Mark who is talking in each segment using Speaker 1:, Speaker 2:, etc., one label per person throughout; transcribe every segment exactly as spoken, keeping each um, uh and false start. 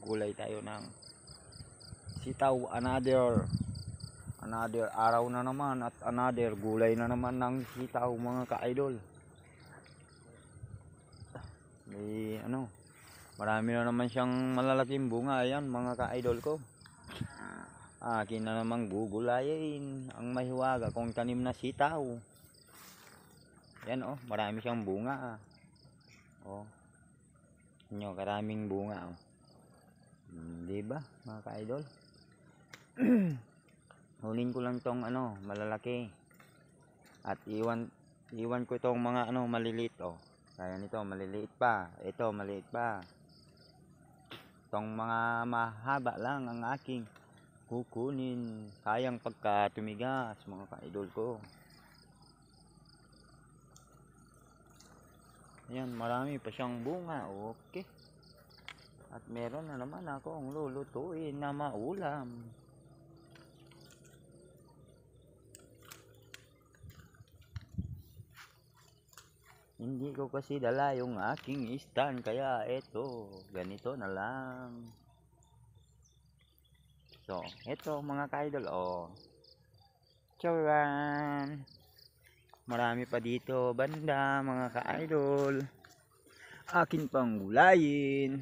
Speaker 1: gulay tayo ng sitaw. Another another araw na naman at another gulay na naman ng sitaw mga ka-idol. May ano, marami na naman siyang malalaking bunga. Ayan mga ka-idol ko, akin na namang gugulayin ang mahiwaga kong tanim na sitaw. Yan oh, marami siyang bunga. Oh, nyo, karaming bunga oh. Hmm, diba mga ka-idol? Hulin ko lang tong ano malalaki at iwan iwan ko tong mga ano maliliit oh. Kaya nito maliliit pa, ito maliit pa. Tong mga mahaba lang ang aking kukunin, sayang pagka tumigas mga ka-idol ko. Ayan, marami pa siyang bunga. Okay. At meron na naman akong lulutuin na maulam. Hindi ko kasi dala yung aking stand, kaya eto, ganito na lang. So, eto mga ka-idol, oh. Charan! Marami pa dito banda mga ka-idol. Akin pang gulayin.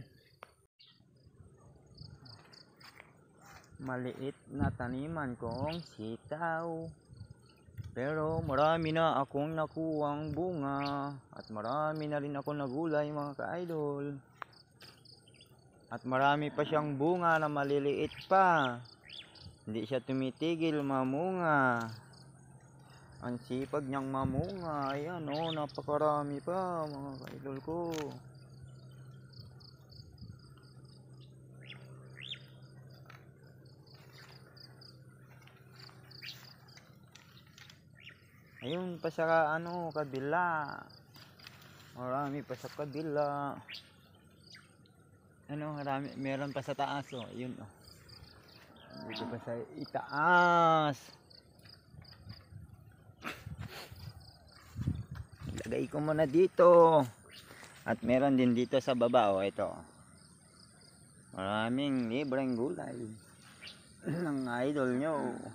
Speaker 1: Maliit na taniman kong sitaw. Pero marami na akong nakuwang bunga. At marami na rin ako nagulay mga ka-idol. At marami pa siyang bunga na maliliit pa. Hindi siya tumitigil mamunga. Ang sipag niyang mamunga. Ayan oh, napakarami pa mga ka-idol ko. Ayun pa sa ano kabila. Marami pa sa kabila. Ano, marami, meron pa sa taas oh. Ayun oh. Dito pa sa itaas. Lagay ko muna dito. At meron din dito sa baba oh, ito. Maraming libreng gulay ng idol nyo.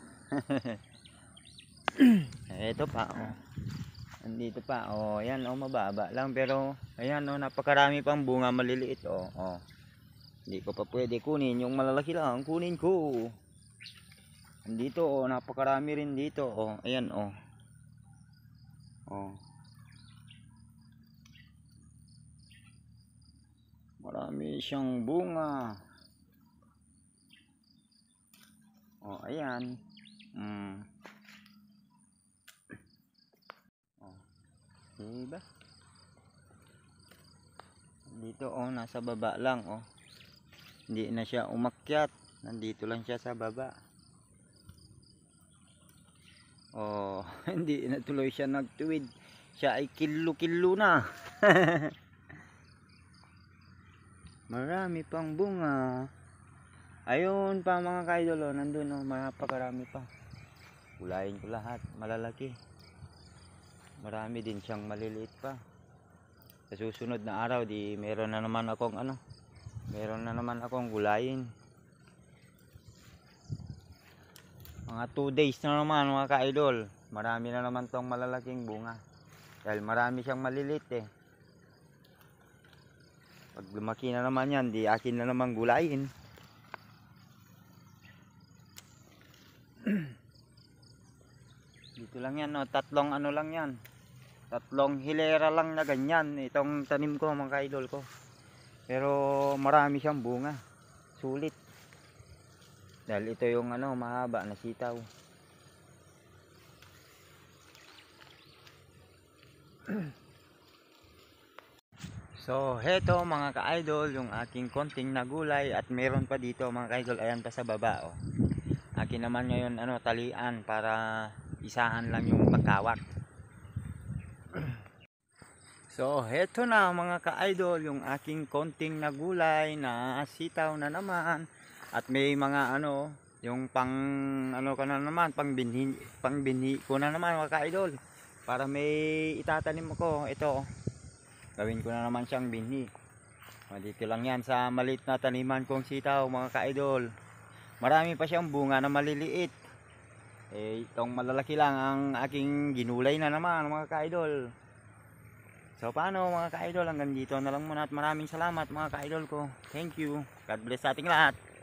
Speaker 1: Ito pa oh. Andito pa oh, ayan oh, mababa lang pero ayan oh, napakarami pang bunga maliliit oh. Oh. Hindi ko pa pwede kunin yung malalaki lang, kunin ko. Andito oh, napakarami rin dito oh. Ayan oh. Oh. Marami siyang bunga. Oh, ayan. Mm. Oh. Diba? Dito oh, nasa baba lang oh. Hindi na siya umakyat. Nandito lang siya sa baba. Oh, hindi na tuloy siya nagtuwid. Siya ay kilo-kilo na. Marami pang bunga. Ayun pa mga ka-idol oh, nandun oh, mapakarami pa. Gulayin ko lahat, malalaki. Marami din siyang maliliit pa. Sa susunod na araw di meron na naman akong ano, meron na naman akong gulayin. Mga two days na naman mga ka-idol. Marami na naman tong malalaking bunga. Dahil marami siyang maliliit eh. Pag lumaki na naman yan, di akin na naman gulayin. Dito lang yan no, tatlong ano lang yan. Tatlong hilera lang na ganyan itong tanim ko mga ka-idol ko. Pero marami siyang bunga. Sulit. Dahil ito yung ano mahaba na sitaw. So heto mga ka-idol yung aking konting nagulay. At meron pa dito mga ka-idol, ayan pa sa baba oh. Akin naman ngayon ano talian para isahan lang yung pagkawak. So heto na mga ka-idol yung aking konting nagulay na sitaw na naman. At may mga ano yung pang ano ka na naman pang binhi, pang binhi ko na naman mga ka-idol. Para may itatanim ako ito. Gawin ko na naman siyang binhi. Dito lang yan sa maliit na taniman kong sitaw mga ka-idol. Marami pa siyang bunga na maliliit. Eh, itong malalaki lang ang aking ginulay na naman mga ka-idol. So paano mga ka-idol, hanggang dito na lang muna at maraming salamat mga ka-idol ko. Thank you. God bless sa ating lahat.